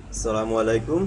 আসসালামু আলাইকুম।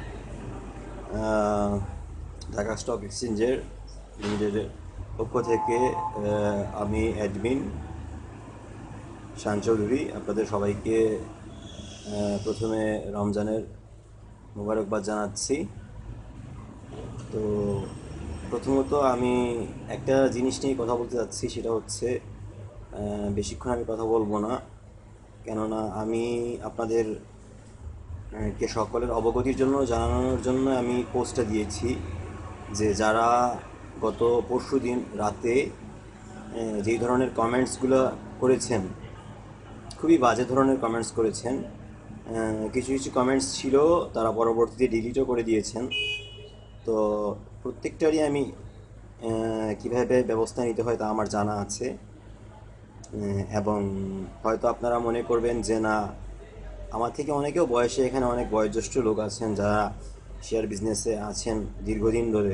ঢাকা স্টক এক্সচেঞ্জের লিমিটেডের পক্ষ থেকে আমি অ্যাডমিন শান চৌধুরী আপনাদের সবাইকে প্রথমে রমজানের মোবারকবাদ জানাচ্ছি। তো প্রথমত আমি একটা জিনিস নিয়ে কথা বলতে চাচ্ছি, সেটা হচ্ছে বেশিক্ষণ আমি কথা বলবো না, কেননা আমি আপনাদের কে সকলের অবগতির জন্য জানানোর জন্য আমি পোস্টটা দিয়েছি যে যারা গত পরশুদিন রাতে যেই ধরনের কমেন্টসগুলো করেছেন, খুবই বাজে ধরনের কমেন্টস করেছেন। কিছু কিছু কমেন্টস ছিল তারা পরবর্তীতে ডিলিটও করে দিয়েছেন। তো প্রত্যেকটারই আমি কীভাবে ব্যবস্থা নিতে হয় তা আমার জানা আছে। এবং হয়তো আপনারা মনে করবেন যে না, আমার থেকে অনেকেও বয়সে এখানে অনেক বয়োজ্যেষ্ঠ লোক আছেন যারা শেয়ার বিজনেসে আছেন দীর্ঘদিন ধরে।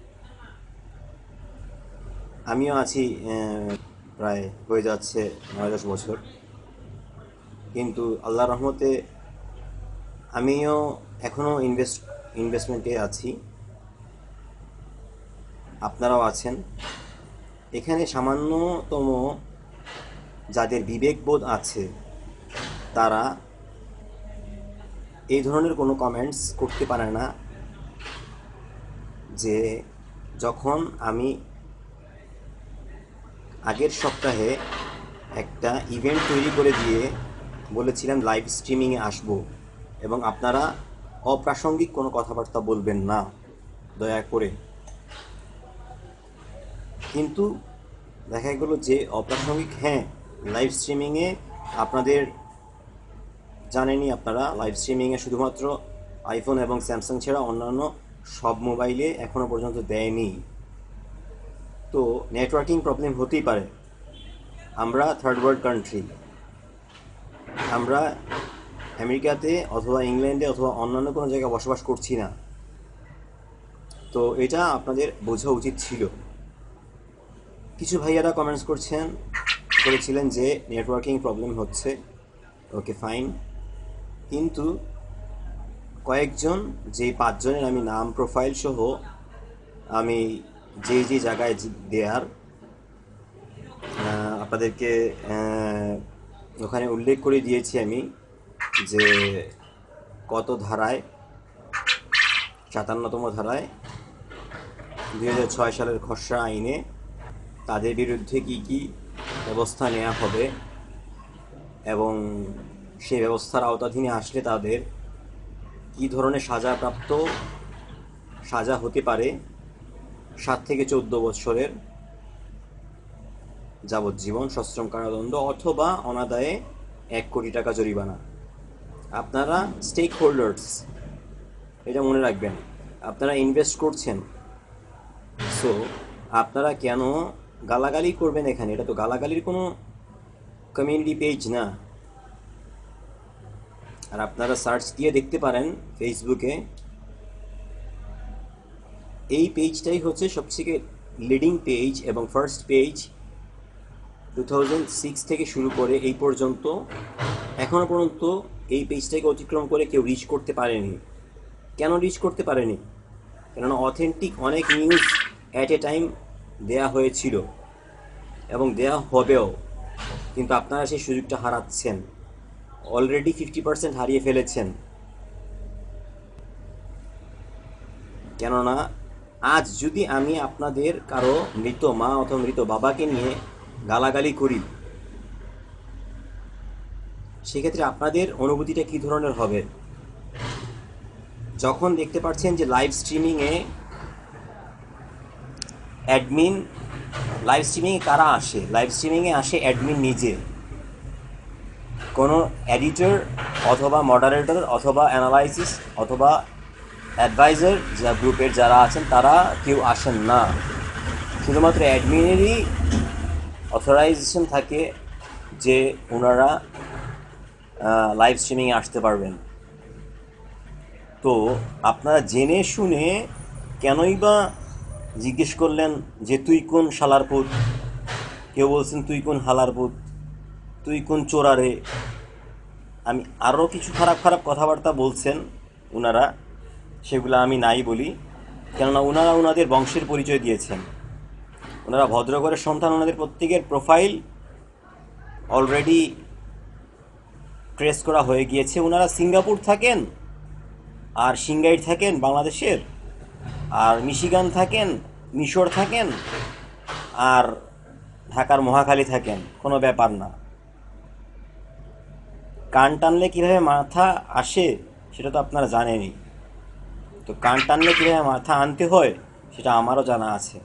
আমিও আছি, প্রায় হয়ে যাচ্ছে 9-10 বছর। কিন্তু আল্লাহর রহমতে আমিও এখনও ইনভেস্টমেন্টে আছি, আপনারাও আছেন। এখানে সামান্যতম যাদের বিবেকবোধ আছে তারা এই ধরনের কোনো কমেন্টস করতে পারে না যে যখন আমি আগের সপ্তাহে একটা ইভেন্ট তৈরি করে দিয়ে বলেছিলাম লাইভ স্ট্রিমিংয়ে আসবো এবং আপনারা অপ্রাসঙ্গিক কোনো কথাবার্তা বলবেন না দয়া করে। কিন্তু দেখা গেল যে অপ্রাসঙ্গিক, হ্যাঁ, লাইভ স্ট্রিমিংয়ে আপনাদের জানেনই, আপনারা লাইভ স্ট্রিমিংয়ে শুধুমাত্র আইফোন এবং স্যামসাং ছাড়া অন্যান্য সব মোবাইলে এখনও পর্যন্ত দেয়নি। তো নেটওয়ার্কিং প্রবলেম হতেই পারে। আমরা থার্ড ওয়ার্ল্ড কান্ট্রি, আমরা আমেরিকাতে অথবা ইংল্যান্ডে অথবা অন্যান্য কোনো জায়গায় বসবাস করছি না। তো এটা আপনাদের বোঝা উচিত ছিল। কিছু ভাইয়ারা কমেন্টস করেছিলেন যে নেটওয়ার্কিং প্রবলেম হচ্ছে, ওকে ফাইন। কিন্তু কয়েকজন, যেই 5 জনের আমি নাম প্রোফাইল সহ আমি যে জায়গায় দেয়ার আপনাদেরকে ওখানে উল্লেখ করে দিয়েছি আমি যে কত ধারায়, 57তম ধারায় 2006 সালের খসড়া আইনে তাদের বিরুদ্ধে কি কি ব্যবস্থা নেওয়া হবে এবং সেই ব্যবস্থার আওতাধীনে আসলে তাদের কী ধরনের সাজা হতে পারে, 7 থেকে 14 বছরের যাবজ্জীবন সশ্রম কারাদণ্ড অথবা অনাদায়ে 1 কোটি টাকা জরিমানা। আপনারা স্টেক হোল্ডার্স, এটা মনে রাখবেন, আপনারা ইনভেস্ট করছেন। সো আপনারা কেন গালাগালি করবেন এখানে? এটা তো গালাগালির কোনো কমিউনিটি পেজ না। আর আপনারা সার্চ দিয়ে দেখতে পারেন ফেসবুকে, এই পেজটাই হচ্ছে সবথেকে লিডিং পেজ এবং ফার্স্ট পেজ 2006 থেকে শুরু করে এই পর্যন্ত এখনও পর্যন্ত এই পেজটাকে অতিক্রম করে কেউ রিচ করতে পারেনি। কেন রিচ করতে পারেনি? কেননা অথেন্টিক অনেক নিউজ অ্যাট এ টাইম দেয়া হয়েছিল এবং দেয়া হবেও, কিন্তু আপনারা সেই সুযোগটা হারাচ্ছেন। অলরেডি 50% হারিয়ে ফেলেছেন। কেননা আজ যদি আমি আপনাদের কারো মৃত মা অথবা মৃত বাবাকে নিয়ে গালাগালি করি, সেক্ষেত্রে আপনাদের অনুভূতিটা কী ধরনের হবে? যখন দেখতে পাচ্ছেন যে লাইভ স্ট্রিমিংয়ে কারা আসে? লাইভ স্ট্রিমিংয়ে আসে অ্যাডমিন নিজে, কোনো এডিটর অথবা মডারেটর অথবা অ্যানালাইসিস অথবা অ্যাডভাইজার যা গ্রুপের যারা আছেন তারা কেউ আসেন না। শুধুমাত্র অ্যাডমিনেরই অথরাইজেশন থাকে যে ওনারা লাইভ স্ট্রিমিংয়ে আসতে পারবেন। তো আপনারা জেনে শুনে কেনই বা জিজ্ঞেস করলেন যে তুই কোন শালার পুত? কেউ বলছেন তুই কোন হালার পুত, তুই কোন চোরারে। আমি আরও কিছু খারাপ খারাপ কথাবার্তা বলছেন ওনারা, সেগুলো আমি নাই বলি, কেননা ওনারা ওনাদের বংশের পরিচয় দিয়েছেন। ওনারা ভদ্রঘরের সন্তান, ওনাদের প্রত্যেকের প্রোফাইল অলরেডি ট্রেস করা হয়ে গিয়েছে। ওনারা সিঙ্গাপুর থাকেন, আর সিঙ্গাইর থাকেন বাংলাদেশের, আর মিশিগান থাকেন, মিশর থাকেন, আর ঢাকার মহাখালী থাকেন, কোনো ব্যাপার না। কান টানলে কীভাবে মাথা আসে সেটা তো আপনারা জানেনই। তো কান টানলে কীভাবে মাথা আনতে হয় সেটা আমারও জানা আছে।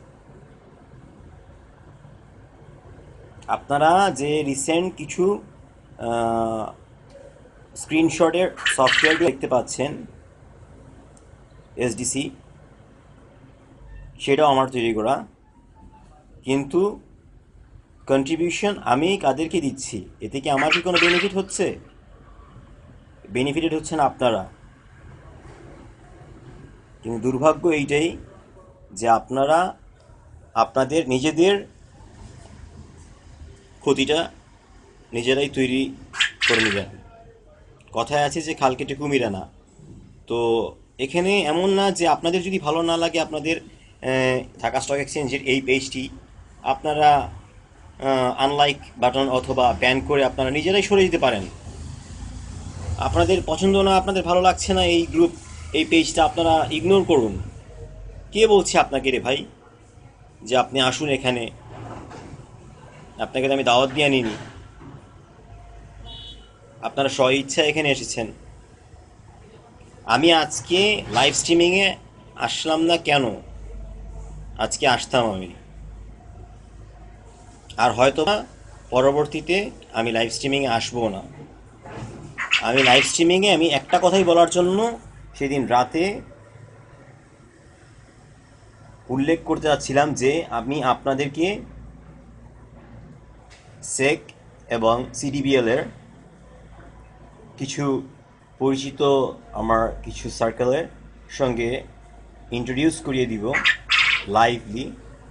আপনারা যে রিসেন্ট কিছু স্ক্রিনশটের সফটওয়্যারগুলো দেখতে পাচ্ছেন, এসডিসি, সেটাও আমার তৈরি করা, কিন্তু কন্ট্রিবিউশন আমি কাদেরকে দিচ্ছি? এতে কি আমার কি কোনো বেনিফিট হচ্ছে? বেনিফিটেড হচ্ছেন আপনারা। কিন্তু দুর্ভাগ্য এইটাই যে আপনারা আপনাদের নিজেদের ক্ষতিটা নিজেরাই তৈরি করে নেবেন। কথায় আছে যে খাল কেটে কুমির আনা। তো এখানে এমন না যে আপনাদের যদি ভালো না লাগে আপনাদের ঢাকা স্টক এক্সচেঞ্জের এই পেজটি আপনারা আনলাইক বাটন অথবা ব্যান করে আপনারা নিজেরাই সরে দিতে পারেন। আপনাদের পছন্দ না, আপনাদের ভালো লাগছে না এই গ্রুপ, এই পেজটা, আপনারা ইগনোর করুন। কে বলছে আপনাকে রে ভাই যে আপনি আসুন এখানে? আপনাকে তো আমি দাওয়াত দিয়ে আনিনি, আপনারা স্ব ইচ্ছা এখানে এসেছেন। আমি আজকে লাইভ স্ট্রিমিংয়ে আসলাম না কেন? আজকে আসতাম আমি, আর হয়তো পরবর্তীতে আমি লাইভ স্ট্রিমিংয়ে আসবো না। আমি লাইভ স্ট্রিমিংয়ে আমি একটা কথাই বলার জন্য সেদিন রাতে উল্লেখ করতে যাচ্ছিলাম যে আমি আপনাদেরকে সেক এবং সিডিবিএলের কিছু পরিচিত আমার কিছু সার্কেলের সঙ্গে ইন্ট্রোডিউস করিয়ে দিব লাইভলি।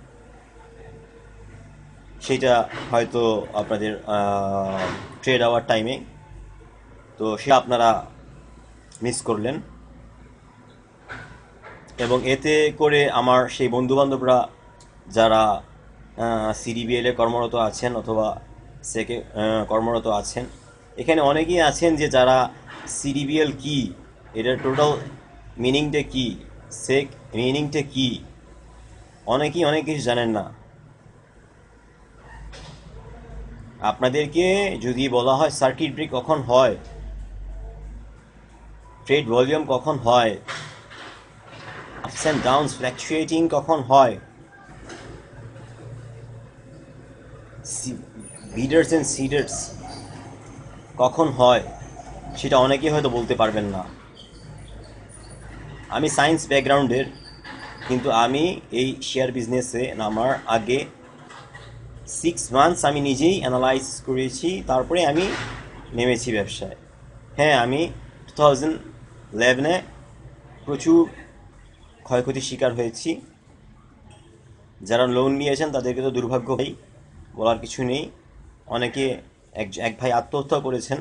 সেটা হয়তো আপনাদের ট্রেড আওয়ার টাইমে, তো সেটা আপনারা মিস করলেন। এবং এতে করে আমার সেই বন্ধুবান্ধবরা যারা সিডিবিএলে কর্মরত আছেন অথবা সেকে কর্মরত আছেন, এখানে অনেকেই আছেন যে যারা সিডিবিএল কি, এটার টোটাল মিনিংটা কি, সেক মিনিংটা কি, অনেকেই অনেক কিছু জানেন না। আপনাদেরকে যদি বলা হয় সার্কিট ব্রেক কখন হয়, ট্রেড ভলিউম কখন হয়, আপস অ্যান্ড ডাউনস ফ্ল্যাকচুয়েটিং কখন হয়, বিডার্স অ্যান্ড সিডার্স কখন হয়, সেটা অনেকেই হয়তো বলতে পারবেন না। আমি সায়েন্স ব্যাকগ্রাউন্ডের, কিন্তু আমি এই শেয়ার বিজনেসে নামার আগে 6 মান্থস আমি নিজেই অ্যানালাইসিস করেছি, তারপরে আমি নেমেছি ব্যবসায়। হ্যাঁ, আমি 2011-এ প্রচুর ক্ষয়ক্ষতির শিকার হয়েছি। যারা লোন নিয়েছেন তাদেরকে তো দুর্ভাগ্য ভাই, বলার কিছু নেই। অনেকে এক ভাই আত্মহত্যা করেছেন।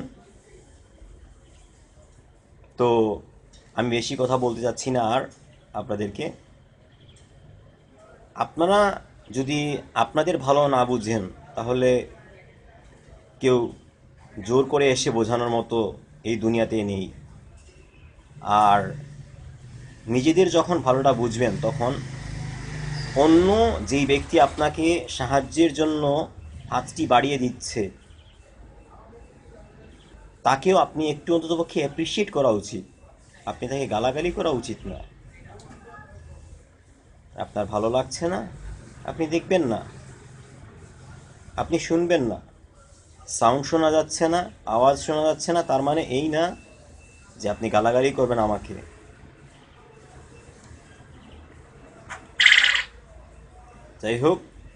তো আমি বেশি কথা বলতে চাচ্ছি না আর আপনাদেরকে। আপনারা যদি আপনাদের ভালো না বুঝেন তাহলে কেউ জোর করে এসে বোঝানোর মতো এই দুনিয়াতে নেই। আর নিজেদের যখন ভালোটা বুঝবেন তখন অন্য যেই ব্যক্তি আপনাকে সাহায্যের জন্য হাতটি বাড়িয়ে দিচ্ছে তাকেও আপনি একটু অন্ততপক্ষে অ্যাপ্রিসিয়েট করা উচিত। আপনি তাকে গালাগালি করা উচিত না। আপনার ভালো লাগছে না, আপনি দেখবেন না, আপনি শুনবেন না। সাউন্ড শোনা যাচ্ছে না, আওয়াজ শোনা যাচ্ছে না, তার মানে এই না যে আপনি গালাগালি করবেন আমাকে। যাই হোক,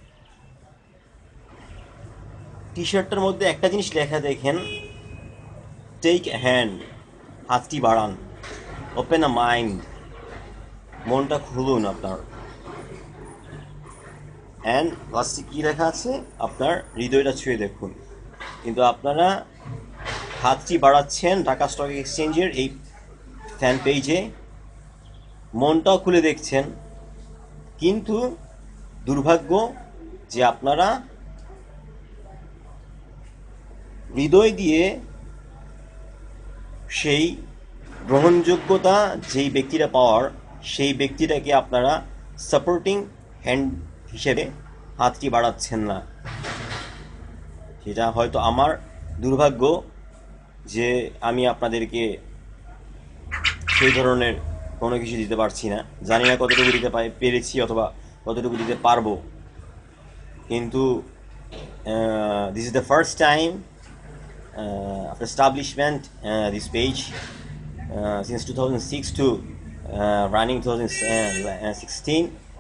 টি শার্টটার মধ্যে একটা জিনিস লেখা দেখেন, টেক এ হ্যান্ড, হাতটি বাড়ান, ওপেন আ মাইন্ড, মনটা খুলুন আপনার। অ্যান্ড লাস্টে কী লেখা আছে, আপনার হৃদয়টা ছুঁয়ে দেখুন। কিন্তু আপনারা হাতটি বাড়াচ্ছেন ঢাকা স্টক এক্সচেঞ্জের এই ফ্যান পেজে, মনটাও খুলে দেখছেন, কিন্তু দুর্ভাগ্য যে আপনারা হৃদয় দিয়ে সেই গ্রহণযোগ্যতা যেই ব্যক্তিটা পাওয়ার, সেই ব্যক্তিটাকে আপনারা সাপোর্টিং হ্যান্ড হিসেবে হাতটি বাড়াচ্ছেন না। সেটা হয়তো আমার দুর্ভাগ্য যে আমি আপনাদেরকে সেই ধরনের কোনো কিছু দিতে পারছি না। জানি না কতটুকু দিতে পেরেছি অথবা কতটুকু দিতে পারবো, কিন্তু this is the first time of establishment this page since 2006 to running 2016.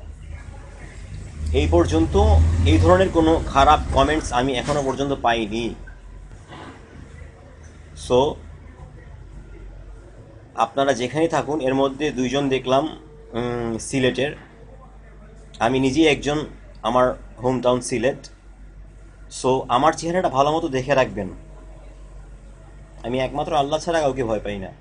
এই পর্যন্ত এই ধরনের কোনো খারাপ কমেন্টস আমি এখনো পর্যন্ত পাইনি। সো আপনারা যেখানেই থাকুন, এর মধ্যে দুইজন দেখলাম সিলেটের, আমি নিজেই একজন, আমার হোম টাউন সিলেট। সো আমার চেহারাটা ভালো মতো দেখে রাখবেন, আমি একমাত্র আল্লাহ ছাড়া কাউকে ভয় পাই না।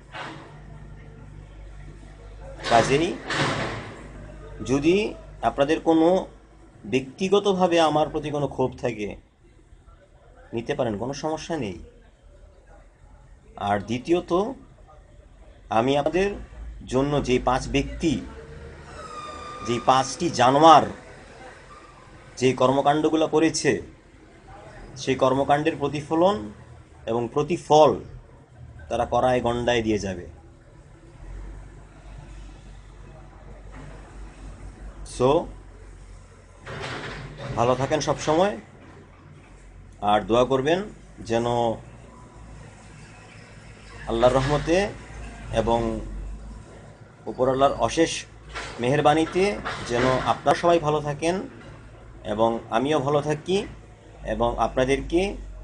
কাজেই যদি আপনাদের কোনো ব্যক্তিগতভাবে আমার প্রতি কোনো ক্ষোভ থাকে, নিতে পারেন, কোনো সমস্যা নেই। আর দ্বিতীয়ত, আমি আপনাদের জন্য যে 5 ব্যক্তি, যেই 5টি জানোয়ার যে কর্মকাণ্ডগুলো করেছে, সেই কর্মকাণ্ডের প্রতিফলন এবং প্রতিফল তারা কড়ায় গণ্ডায় দিয়ে যাবে। সো ভালো থাকেন সব সময়, আর দোয়া করবেন যেন আল্লাহর রহমতে এবং উপরআল্লাহর অশেষ মেহেরবানিতে যেন আপনারা সবাই ভালো থাকেন এবং আমিও ভালো থাকি, এবং আপনাদেরকে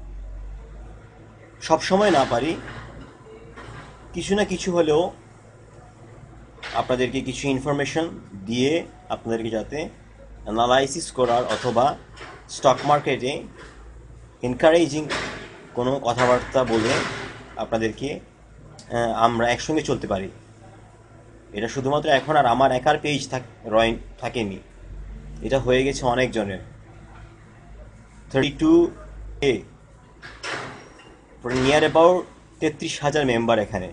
সব সময় না পারি, কিছু না কিছু হলেও আপনাদেরকে কিছু ইনফরমেশন দিয়ে আপনাদেরকে যাতে অ্যানালাইসিস করার অথবা স্টক মার্কেটে এনকারেজিং কোনো কথাবার্তা বলে আপনাদেরকে আমরা একসঙ্গে চলতে পারি। এটা শুধুমাত্র এখন আর আমার একার পেজ থাকেনি, এটা হয়ে গেছে অনেকজনের। 32A, নিয়ার অ্যাবাউট 33,000 মেম্বার এখানে।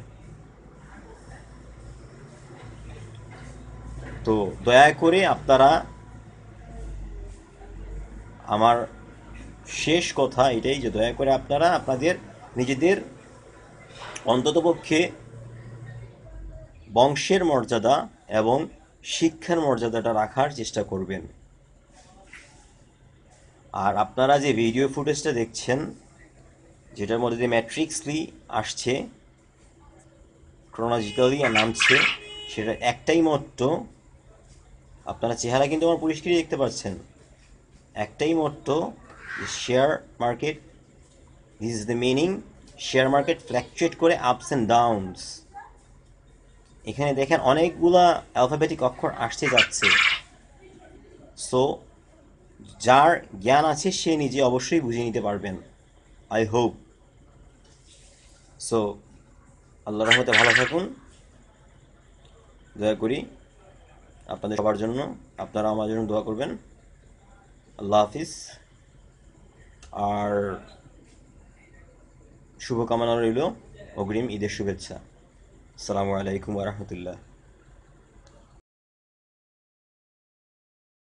তো দয়া করে আপনারা, আমার শেষ কথা এটাই যে দয়া করে আপনারা আপনাদের নিজেদের অন্ততপক্ষে বংশের মর্যাদা এবং শিক্ষার মর্যাদাটা রাখার চেষ্টা করবেন। আর আপনারা যে ভিডিও ফুটেজটা দেখছেন, যেটার মধ্যে দিয়ে ম্যাট্রিক্সলি আসছে, ক্রোনোলজিক্যালি নামছে, সেটা একটাই মট্টো, আপনারা চেহারা কিন্তু আমার পরিষ্কারই দেখতে পাচ্ছেন, একটাই motto, share market, this is the meaning, share market fluctuate করে আপস অ্যান্ড ডাউনস। এখানে দেখেন অনেকগুলা অ্যালফাবেটিক অক্ষর আসতে যাচ্ছে। সো যার জ্ঞান আছে সে নিজে অবশ্যই বুঝে নিতে পারবেন, আই হোপ। সো আল্লাহর রহমতে ভালো থাকুন, দয়া করি আপনাদের সবার জন্য, আপনারা আমার জন্য দোয়া করবেন। আল্লাহ হাফিজ, আর শুভকামনা রইল, অগ্রিম ঈদের শুভেচ্ছা। আসসালামু আলাইকুম ওয়া রাহমাতুল্লাহ।